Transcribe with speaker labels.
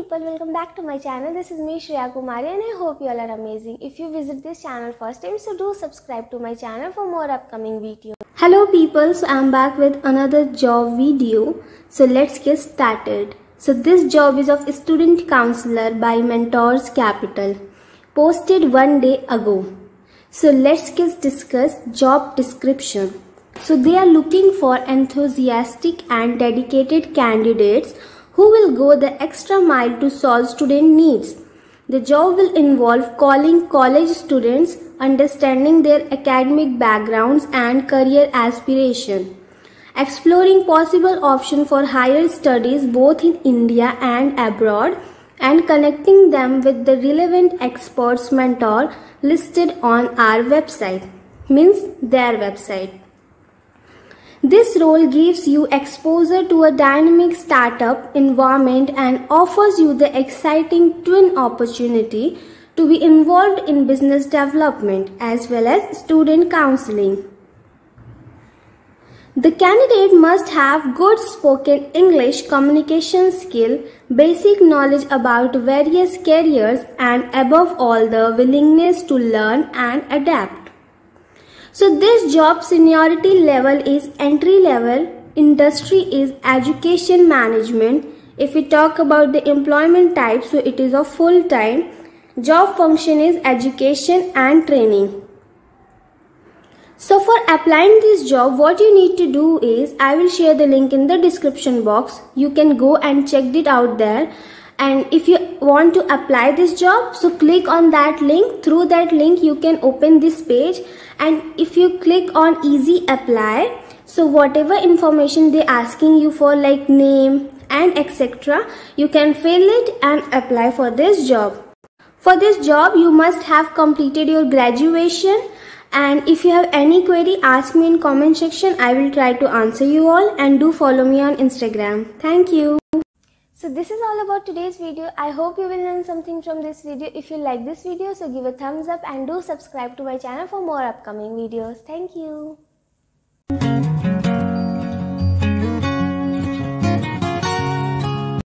Speaker 1: people, welcome back to my channel. This is me Shreya Kumari and I hope you all are amazing. If you visit this channel first time, so do subscribe to my channel for more upcoming videos. Hello people, so I'm back with another job video. So let's get started. So this job is of student counselor by Mentors Capital, posted one day ago. So let's discuss job description. So they are looking for enthusiastic and dedicated candidates who will go the extra mile to solve student needs. The job will involve calling college students, understanding their academic backgrounds and career aspiration, exploring possible options for higher studies both in India and abroad, and connecting them with the relevant experts mentor listed on our website, means their website. This role gives you exposure to a dynamic startup environment and offers you the exciting twin opportunity to be involved in business development as well as student counseling. The candidate must have good spoken English communication skill, basic knowledge about various careers, and above all the willingness to learn and adapt. So this job seniority level is entry level, industry is education management. If we talk about the employment type, so it is a full-time. Job function is education and training. So for applying this job, what you need to do is, I will share the link in the description box. You can go and check it out there. And if you want to apply this job, so click on that link. Through that link, you can open this page. And if you click on easy apply, so whatever information they asking you for like name and etc., you can fill it and apply for this job. For this job, you must have completed your graduation. And if you have any query, ask me in comment section. I will try to answer you all, and do follow me on Instagram. Thank you. So this is all about today's video. I hope you will learn something from this video. If you like this video, so give a thumbs up and do subscribe to my channel for more upcoming videos. Thank you.